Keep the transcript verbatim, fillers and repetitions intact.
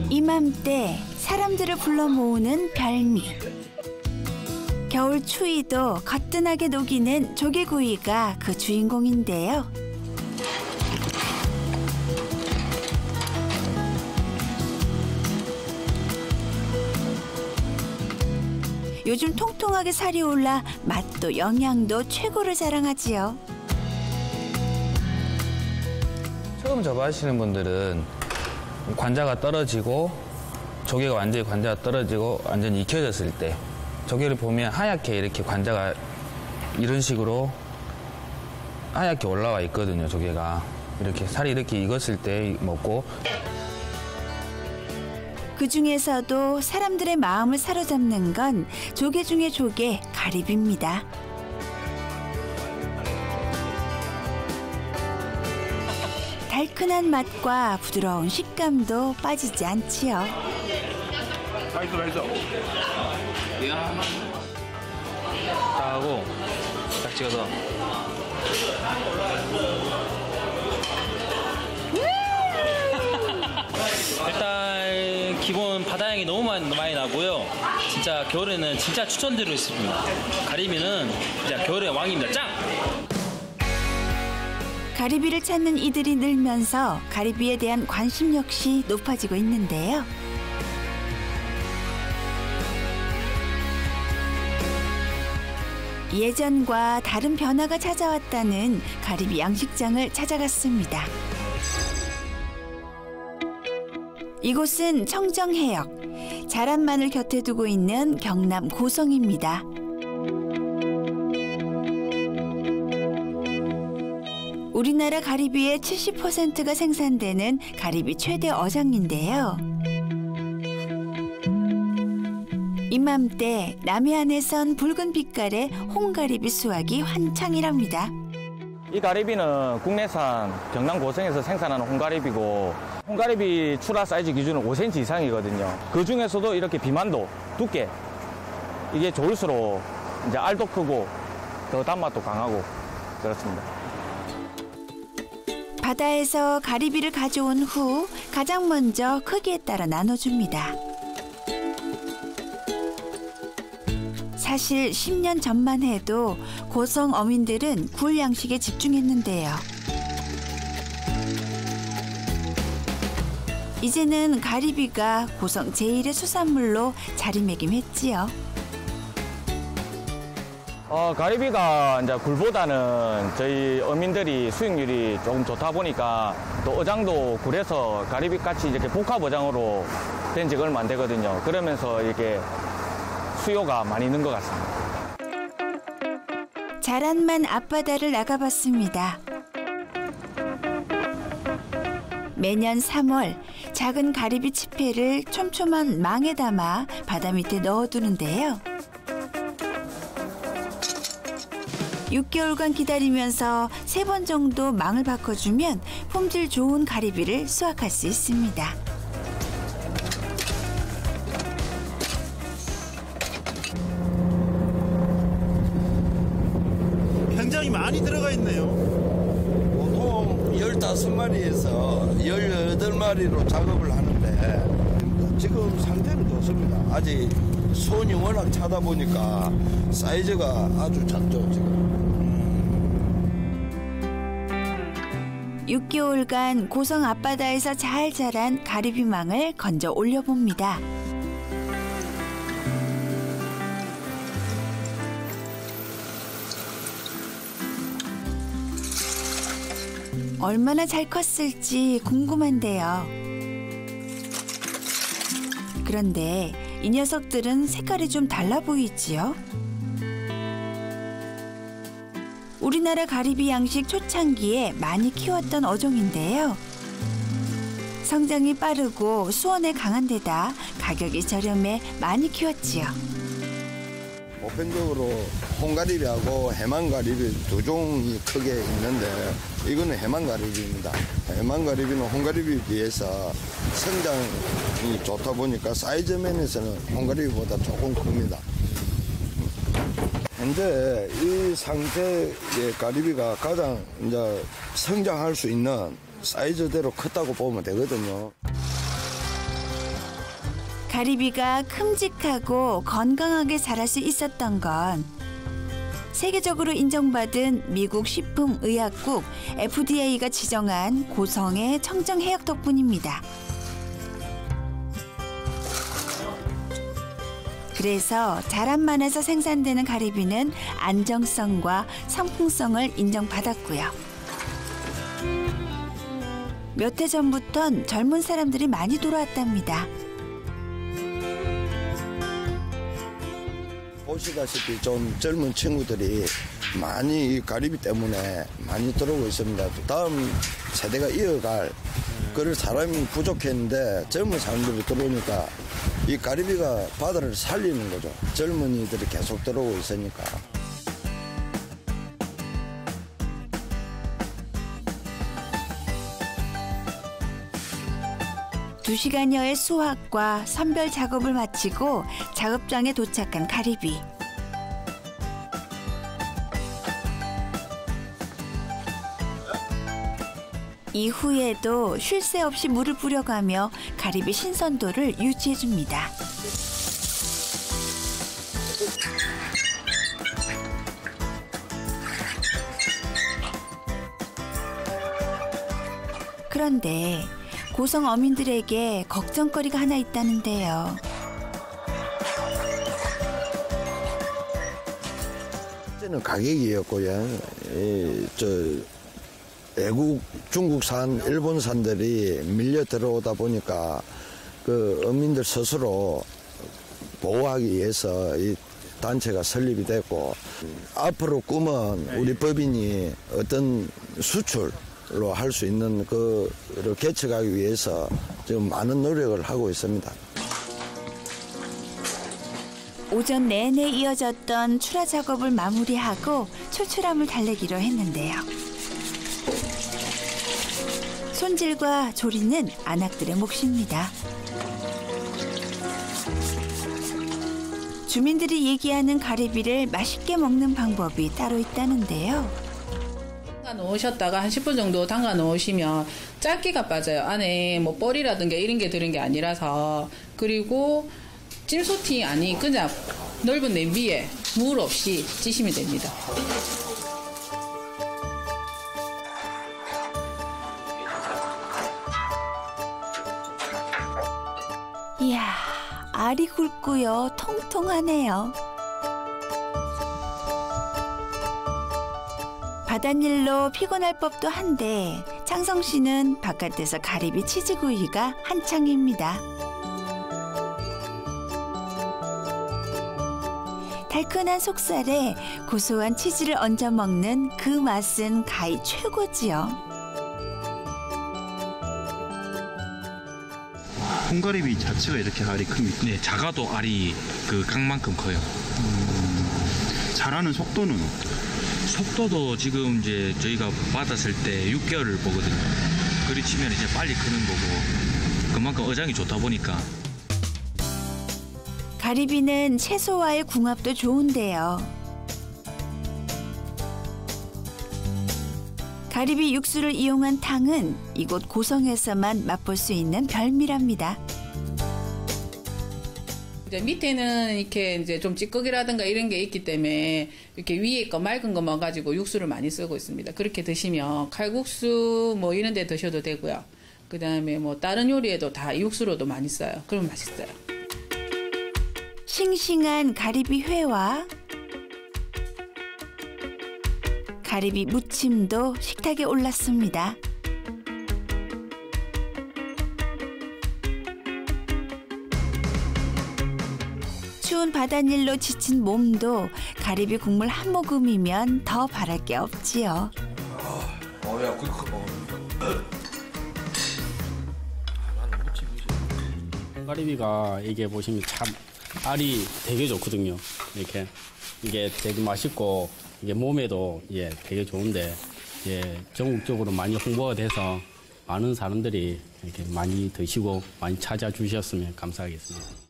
이맘때 사람들을 불러 모으는 별미. 겨울 추위도 거뜬하게 녹이는 조개구이가 그 주인공인데요. 요즘 통통하게 살이 올라 맛도 영양도 최고를 자랑하지요. 처음 접하시는 분들은 관자가 떨어지고 조개가 완전히 관자가 떨어지고 완전히 익혀졌을 때 조개를 보면 하얗게 이렇게 관자가 이런 식으로 하얗게 올라와 있거든요. 조개가 이렇게 살이 이렇게 익었을 때 먹고. 그중에서도 사람들의 마음을 사로잡는 건 조개 중에 조개 가리비입니다. 달큰한 맛과 부드러운 식감도 빠지지 않지요. 맛있어, 맛있어. 이야. 딱 하고 딱 찍어서. 일단 기본 바다향이 너무 많이, 많이 나고요. 진짜 겨울에는 진짜 추천드리고 있습니다. 가리비는 진짜 겨울의 왕입니다. 짱! 가리비를 찾는 이들이 늘면서 가리비에 대한 관심 역시 높아지고 있는데요. 예전과 다른 변화가 찾아왔다는 가리비 양식장을 찾아갔습니다. 이곳은 청정해역, 자란만을 곁에 두고 있는 경남 고성입니다. 우리나라 가리비의 칠십 퍼센트가 생산되는 가리비 최대 어장인데요. 이맘때 남해안에선 붉은 빛깔의 홍가리비 수확이 한창이랍니다. 이 가리비는 국내산 경남 고성에서 생산하는 홍가리비고 홍가리비 출하 사이즈 기준은 오 센티미터 이상이거든요. 그 중에서도 이렇게 비만도, 두께 이게 좋을수록 이제 알도 크고 더 단맛도 강하고 그렇습니다. 바다에서 가리비를 가져온 후 가장 먼저 크기에 따라 나눠줍니다. 사실 십 년 전만 해도 고성 어민들은 굴 양식에 집중했는데요. 이제는 가리비가 고성 제일의 수산물로 자리매김했지요. 어, 가리비가 이제 굴보다는 저희 어민들이 수익률이 조금 좋다 보니까 또 어장도 굴에서 가리비 같이 이렇게 복합 어장으로 된 지가 얼마 안 되거든요. 그러면서 이렇게 수요가 많이 는 것 같습니다. 자란만 앞바다를 나가봤습니다. 매년 삼월 작은 가리비 치패를 촘촘한 망에 담아 바다 밑에 넣어두는데요. 육 개월간 기다리면서 세 번 정도 망을 바꿔주면 품질 좋은 가리비를 수확할 수 있습니다. 굉장히 많이 들어가 있네요. 보통 열다섯 마리에서 열여덟 마리로 작업을 하는데 지금 상태는 좋습니다. 아직 손이 워낙 차다 보니까 사이즈가 아주 작죠, 지금. 육 개월간 고성 앞바다에서 잘 자란 가리비망을 건져 올려봅니다. 얼마나 잘 컸을지 궁금한데요. 그런데 이 녀석들은 색깔이 좀 달라 보이지요? 우리나라 가리비 양식 초창기에 많이 키웠던 어종인데요. 성장이 빠르고 수온에 강한 데다 가격이 저렴해 많이 키웠지요. 보편적으로 홍가리비하고 해만가리비 두 종이 크게 있는데 이거는 해만가리비입니다. 해만가리비는 홍가리비에 비해서 성장이 좋다 보니까 사이즈 면에서는 홍가리비보다 조금 큽니다. 현재 이 상태의 가리비가 가장 이제 성장할 수 있는 사이즈대로 컸다고 보면 되거든요. 가리비가 큼직하고 건강하게 자랄 수 있었던 건 세계적으로 인정받은 미국 식품의약국 에프디에이가 지정한 고성의 청정 해역 덕분입니다. 그래서 자란만에서 생산되는 가리비는 안정성과 상품성을 인정받았고요. 몇 해 전부턴 젊은 사람들이 많이 돌아왔답니다. 보시다시피 좀 젊은 친구들이 많이 이 가리비 때문에 많이 들어오고 있습니다. 다음 세대가 이어갈 그럴 사람이 부족했는데 젊은 사람들이 들어오니까 이 가리비가 바다를 살리는 거죠. 젊은이들이 계속 들어오고 있으니까. 두 시간여의 수확과 선별 작업을 마치고 작업장에 도착한 가리비. 이후에도 쉴 새 없이 물을 뿌려가며 가리비 신선도를 유지해줍니다. 그런데 고성 어민들에게 걱정거리가 하나 있다는데요. 그때는 가격이었고요. 이, 저 외국, 중국산, 일본산들이 밀려 들어오다 보니까 그 어민들 스스로 보호하기 위해서 이 단체가 설립이 됐고 앞으로 꿈은 우리 법인이 어떤 수출 로 할 수 있는 그를 개척하기 위해서 지금 많은 노력을 하고 있습니다. 오전 내내 이어졌던 출하 작업을 마무리하고 출출함을 달래기로 했는데요. 손질과 조리는 안악들의 몫입니다. 주민들이 얘기하는 가리비를 맛있게 먹는 방법이 따로 있다는데요. 담가 놓으셨다가 한 십 분 정도 담가 놓으시면 짤기가 빠져요. 안에 뭐 뻘이라든가 이런 게 들은 게 아니라서. 그리고 찜소티 아니 그냥 넓은 냄비에 물 없이 찌시면 됩니다. 이야, 알이 굵고요, 통통하네요. 바닷일로 피곤할 법도 한데 창성 씨는 바깥에서 가리비 치즈구이가 한창입니다. 달큰한 속살에 고소한 치즈를 얹어 먹는 그 맛은 가히 최고지요. 홍가리비 자체가 이렇게 알이 큽니까? 네, 작아도 알이 그 강만큼 커요. 음, 자라는 속도는 어때요? 속도도 지금 이제 저희가 받았을 때 육 개월을 보거든요. 그리 치면 이제 빨리 크는 거고 그만큼 어장이 좋다 보니까. 가리비는 채소와의 궁합도 좋은데요. 가리비 육수를 이용한 탕은 이곳 고성에서만 맛볼 수 있는 별미랍니다. 이제 밑에는 이렇게 이제 좀 찌꺼기라든가 이런 게 있기 때문에 이렇게 위에 거 맑은 거만 가지고 육수를 많이 쓰고 있습니다. 그렇게 드시면 칼국수 뭐 이런 데 드셔도 되고요. 그 다음에 뭐 다른 요리에도 다 육수로도 많이 써요. 그러면 맛있어요. 싱싱한 가리비 회와 가리비 무침도 식탁에 올랐습니다. 추운 바닷일로 지친 몸도 가리비 국물 한 모금이면 더 바랄 게 없지요. 어, 야, 그, 어. 가리비가 이게 보시면 참 알이 되게 좋거든요. 이렇게 이게 되게 맛있고 이게 몸에도 예 되게 좋은데 예 전국적으로 많이 홍보가 돼서 많은 사람들이 이렇게 많이 드시고 많이 찾아주셨으면 감사하겠습니다.